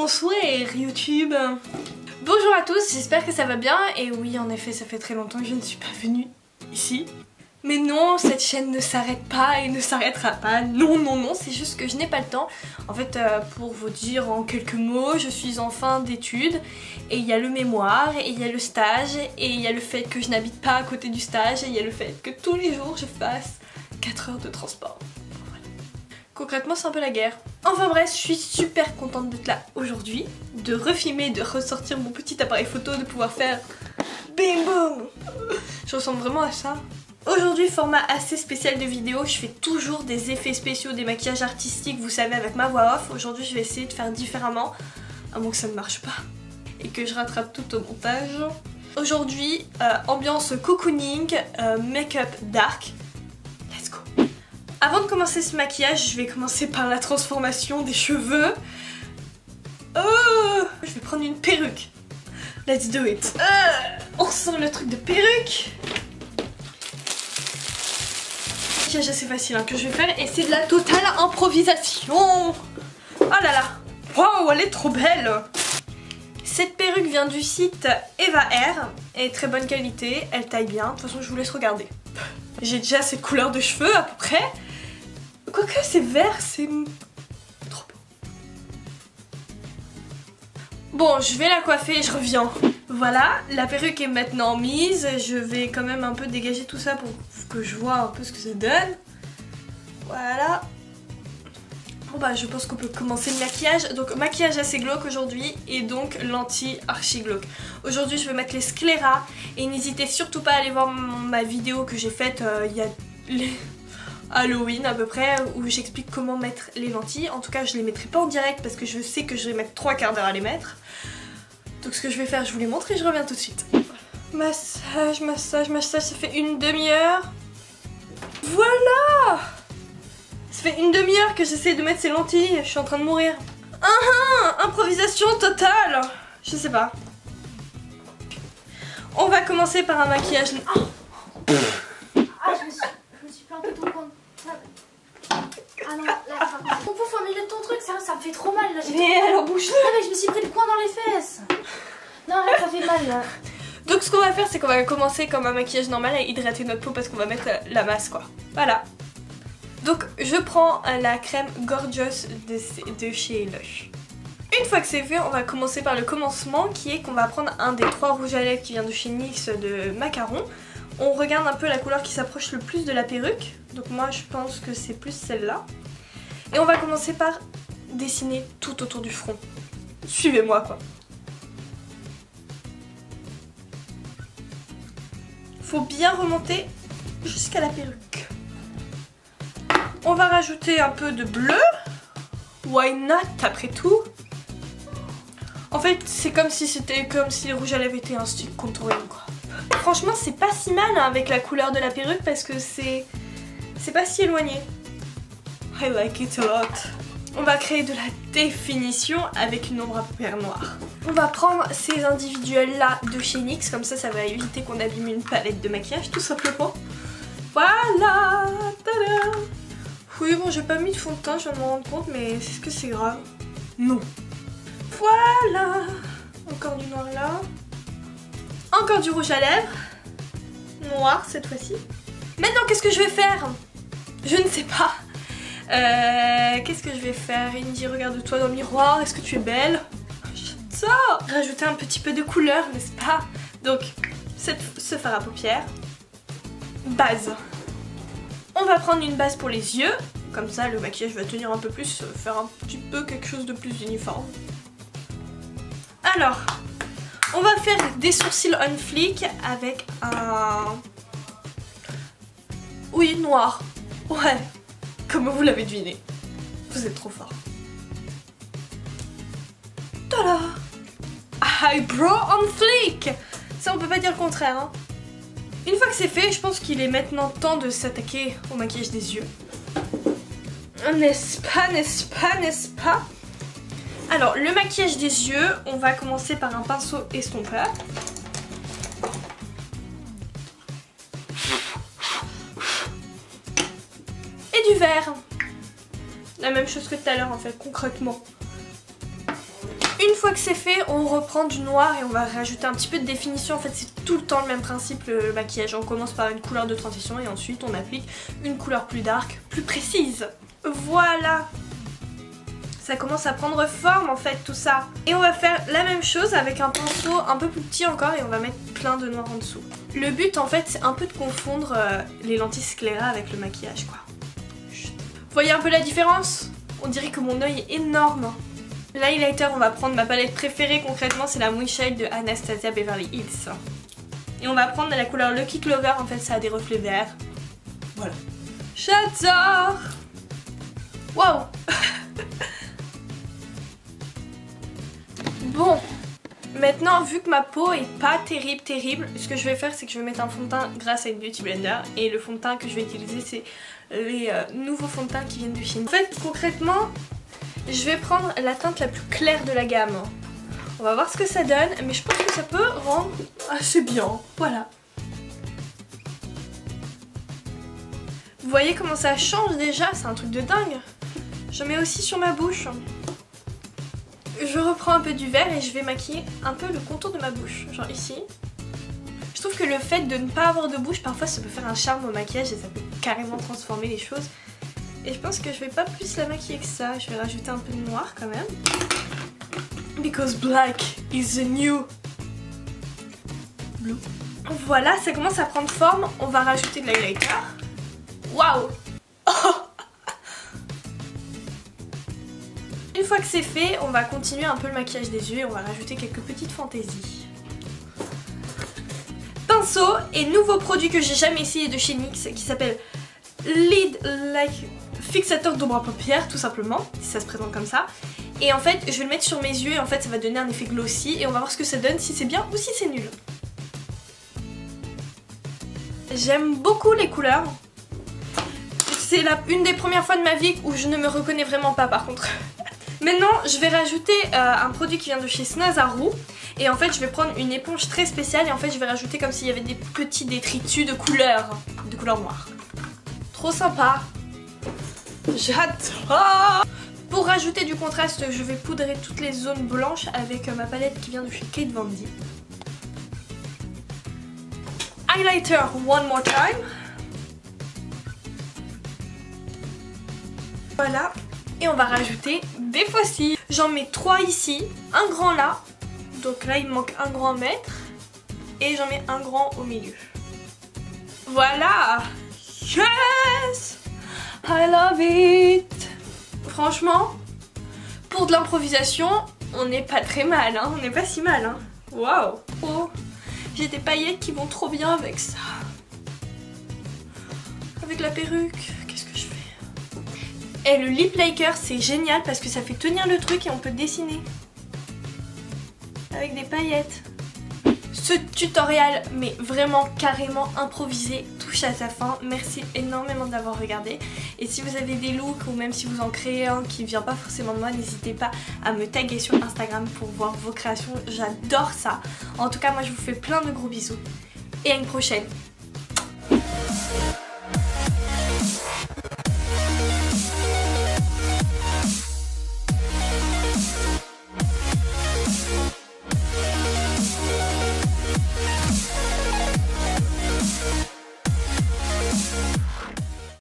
Bonsoir YouTube. Bonjour à tous, j'espère que ça va bien. Et oui, en effet, ça fait très longtemps que je ne suis pas venue ici. Mais non, cette chaîne ne s'arrête pas et ne s'arrêtera pas. Non, non, non, c'est juste que je n'ai pas le temps. En fait, pour vous dire en quelques mots, je suis en fin d'études. Et il y a le mémoire, et il y a le stage, et il y a le fait que je n'habite pas à côté du stage, et il y a le fait que tous les jours je fasse 4 heures de transport. Concrètement, c'est un peu la guerre. Enfin bref, je suis super contente d'être là aujourd'hui, de refilmer, de ressortir mon petit appareil photo, de pouvoir faire bim boum. Je ressemble vraiment à ça. Aujourd'hui, format assez spécial de vidéo, je fais toujours des effets spéciaux, des maquillages artistiques, vous savez, avec ma voix off. Aujourd'hui, je vais essayer de faire différemment, à moins que ça ne marche pas et que je rattrape tout au montage. Aujourd'hui, ambiance cocooning, make-up dark. Let's go. Avant de commencer ce maquillage, je vais commencer par la transformation des cheveux. Oh, je vais prendre une perruque. Let's do it. On ressent le truc de perruque. Maquillage assez facile hein, que je vais faire et c'est de la totale improvisation. Oh là là. Waouh, elle est trop belle. Cette perruque vient du site Eva Hair, elle est très bonne qualité, elle taille bien, de toute façon je vous laisse regarder. J'ai déjà cette couleur de cheveux à peu près. Quoique c'est vert, c'est trop beau. Bon, je vais la coiffer et je reviens. Voilà, la perruque est maintenant mise, je vais quand même un peu dégager tout ça pour que je vois un peu ce que ça donne. Voilà. Bon bah je pense qu'on peut commencer le maquillage. Donc maquillage assez glauque aujourd'hui et donc lentilles archi glauque. Aujourd'hui je vais mettre les sclérats et n'hésitez surtout pas à aller voir ma vidéo que j'ai faite il y a Halloween à peu près où j'explique comment mettre les lentilles. En tout cas je les mettrai pas en direct parce que je sais que je vais mettre 3 quarts d'heure à les mettre. Donc ce que je vais faire je vous les montre et je reviens tout de suite. Massage, massage, massage, ça fait une demi-heure. Voilà! Ça fait une demi-heure que j'essaie de mettre ces lentilles, je suis en train de mourir. Improvisation totale. Je sais pas. On va commencer par un maquillage. Ah, je me suis planté ton coin. Ah non, là, ton pouf en milieu de ton truc, ça me fait trop mal là. Mais alors bouge-le. Ah mais je me suis pris le coin dans les fesses. Non, arrête, ça fait mal là. Donc ce qu'on va faire, c'est qu'on va commencer comme un maquillage normal à hydrater notre peau parce qu'on va mettre la masse quoi. Voilà. Donc je prends la crème Gorgeous de chez Lush. Une fois que c'est fait, on va commencer par le commencement qui est qu'on va prendre un des 3 rouges à lèvres qui vient de chez NYX de Macaron. On regarde un peu la couleur qui s'approche le plus de la perruque. Donc moi je pense que c'est plus celle-là. Et on va commencer par dessiner tout autour du front. Suivez-moi quoi. Faut bien remonter jusqu'à la perruque. On va rajouter un peu de bleu. Why not après tout? En fait c'est comme si les rouges à lèvres étaient un stick contouring quoi. Franchement c'est pas si mal hein, avec la couleur de la perruque parce que c'est pas si éloigné. I like it a lot. On va créer de la définition avec une ombre à paupières noire. On va prendre ces individuels là de chez NYX, comme ça va éviter qu'on abîme une palette de maquillage tout simplement. Voilà. Tada. Oui bon j'ai pas mis de fond de teint, je viens de me rendre compte mais est-ce que c'est grave? Non. Voilà. Encore du noir là. Encore du rouge à lèvres. Noir cette fois-ci. Maintenant qu'est-ce que je vais faire? Je ne sais pas. Qu'est-ce que je vais faire? Il me dit regarde-toi dans le miroir, est-ce que tu es belle? J'adore. Rajouter un petit peu de couleur, n'est-ce pas? Donc ce fard à paupières. Base. On va prendre une base pour les yeux. Comme ça le maquillage va tenir un peu plus, faire un petit peu quelque chose de plus uniforme. Alors, on va faire des sourcils on fleek avec un... Oui, noir. Ouais, comme vous l'avez deviné. Vous êtes trop fort. Tada! Eyebrow on fleek! Ça on peut pas dire le contraire hein. Une fois que c'est fait, je pense qu'il est maintenant temps de s'attaquer au maquillage des yeux. N'est-ce pas, n'est-ce pas, n'est-ce pas? Alors, le maquillage des yeux, on va commencer par un pinceau estompeur. Et du vert. La même chose que tout à l'heure en fait, concrètement. Une fois que c'est fait, on reprend du noir et on va rajouter un petit peu de définition. En fait, c'est tout le temps le même principe, le maquillage. On commence par une couleur de transition et ensuite on applique une couleur plus dark, plus précise. Voilà! Ça commence à prendre forme en fait tout ça. Et on va faire la même chose avec un pinceau un peu plus petit encore et on va mettre plein de noir en dessous. Le but en fait c'est un peu de confondre les lentilles scléra avec le maquillage quoi. Chut. Vous voyez un peu la différence? On dirait que mon œil est énorme. L'highlighter, on va prendre ma palette préférée concrètement, c'est la Mouille Shade de Anastasia Beverly Hills. Et on va prendre la couleur Lucky Clover, en fait ça a des reflets verts. Voilà. J'adore! Waouh! Bon, maintenant vu que ma peau est pas terrible, ce que je vais faire c'est que je vais mettre un fond de teint grâce à une Beauty Blender. Et le fond de teint que je vais utiliser c'est les nouveaux fonds de teint qui viennent de chez nous. En fait concrètement, je vais prendre la teinte la plus claire de la gamme. On va voir ce que ça donne, mais je pense que ça peut rendre assez bien, voilà. Vous voyez comment ça change déjà, c'est un truc de dingue. Je mets aussi sur ma bouche. Je reprends un peu du vert et je vais maquiller un peu le contour de ma bouche, genre ici. Je trouve que le fait de ne pas avoir de bouche, parfois ça peut faire un charme au maquillage et ça peut carrément transformer les choses. Et je pense que je vais pas plus la maquiller que ça, je vais rajouter un peu de noir quand même. Because black is the new blue. Voilà, ça commence à prendre forme, on va rajouter de l'highlighter. Waouh! Une fois que c'est fait, on va continuer un peu le maquillage des yeux et on va rajouter quelques petites fantaisies. Pinceau et nouveau produit que j'ai jamais essayé de chez NYX qui s'appelle Lid Like Fixateur d'ombre à paupières tout simplement, si ça se présente comme ça. Et en fait, je vais le mettre sur mes yeux et en fait ça va donner un effet glossy et on va voir ce que ça donne, si c'est bien ou si c'est nul. J'aime beaucoup les couleurs. C'est une des premières fois de ma vie où je ne me reconnais vraiment pas par contre. Maintenant, je vais rajouter un produit qui vient de chez Snazaru. Et en fait, je vais prendre une éponge très spéciale et en fait, je vais rajouter comme s'il y avait des petits détritus de couleur noire. Trop sympa. J'adore. Pour rajouter du contraste, je vais poudrer toutes les zones blanches avec ma palette qui vient de chez Kate Von D. Highlighter one more time. Voilà. Et on va rajouter des faucilles. J'en mets 3 ici, un grand là. Donc là, il me manque un grand mètre. Et j'en mets un grand au milieu. Voilà. Yes! I love it. Franchement, pour de l'improvisation, on n'est pas très mal, hein. On n'est pas si mal, hein. Waouh. Oh, j'ai des paillettes qui vont trop bien avec ça. Avec la perruque, qu'est-ce que je fais? Et le lip liker, c'est génial parce que ça fait tenir le truc et on peut dessiner. Avec des paillettes. Ce tutoriel, mais vraiment carrément improvisé, touche à sa fin. Merci énormément d'avoir regardé. Et si vous avez des looks ou même si vous en créez un qui vient pas forcément de moi, n'hésitez pas à me taguer sur Instagram pour voir vos créations. J'adore ça. En tout cas, moi je vous fais plein de gros bisous. Et à une prochaine.